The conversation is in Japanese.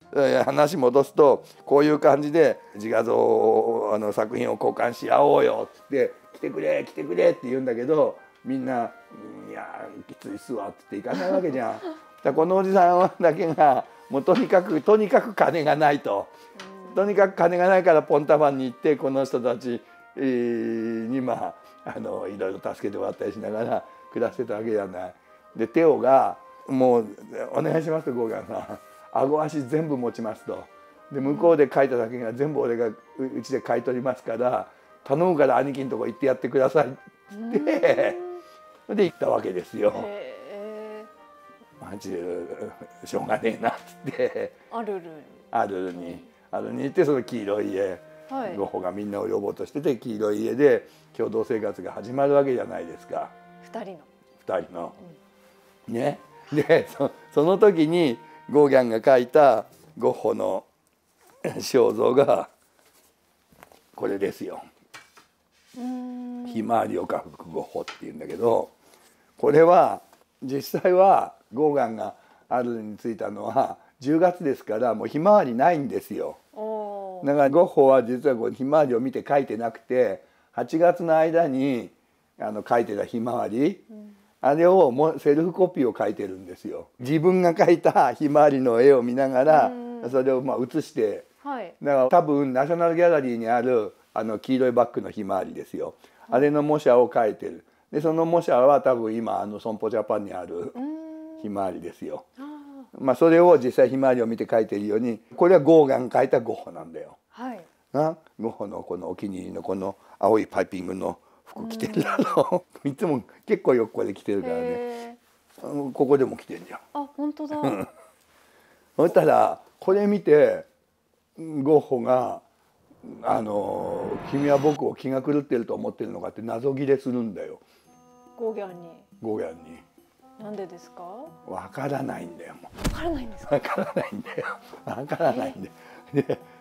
話戻すと、こういう感じで自画像作品を交換し合おうよって言って、来てくれ来てくれって言うんだけど、みんな「いやきついっすわ」って言って行かないわけじゃん。だこのおじさんだけがもうとにかく金がないと。とにかく金がないからポンタマンに行って、この人たちにいろいろ助けてもらったりしながら暮らしてたわけじゃない。でテオが「もうお願いします」とゴーガンさん「顎足全部持ちます」と。で向こうで描いただけが全部俺がうちで買い取りますから頼むから兄貴のとこ行ってやってくださいってで行ったわけですよ。マジでしょうがねえなっつってアルルに行って、その黄色い家、ゴッホがみんなを呼ぼうとしてて、黄色い家で共同生活が始まるわけじゃないですか。2人の。ね。でその時にゴーギャンが描いたゴッホの肖像がこれですよ。ひまわりを描くゴッホっていうんだけど、これは実際はゴーギャンがアルルに着いたのは10月ですから、もうひまわりないんですよ。だからゴッホは実はこうひまわりを見て描いてなくて、8月の間に描いてたひまわり、あれをセルフコピーを描いてるんですよ。自分が描いたひまわりの絵を見ながらそれを写して、だから多分ナショナルギャラリーにある黄色いバッグのひまわりですよ。あれの模写を描いてる。でその模写は多分今損保ジャパンにあるひまわりですよ。それを実際ひまわりを見て描いているように、これはゴーガン描いたゴッホなんだよ。ゴッホのこのお気に入りのこの青いパイピングの服着てるだろう。いつも結構よくこれ着てるからね。ここでも着てんじゃん。 あ、本当だ。 そしたらこれ見てゴッホが君は僕を気が狂ってると思ってるのかって謎切れするんだよ。 ゴーギャンに。 なんでですか？ わからないんだよ。 わからないんですか？ わからないんだよ。わからないんだよ。で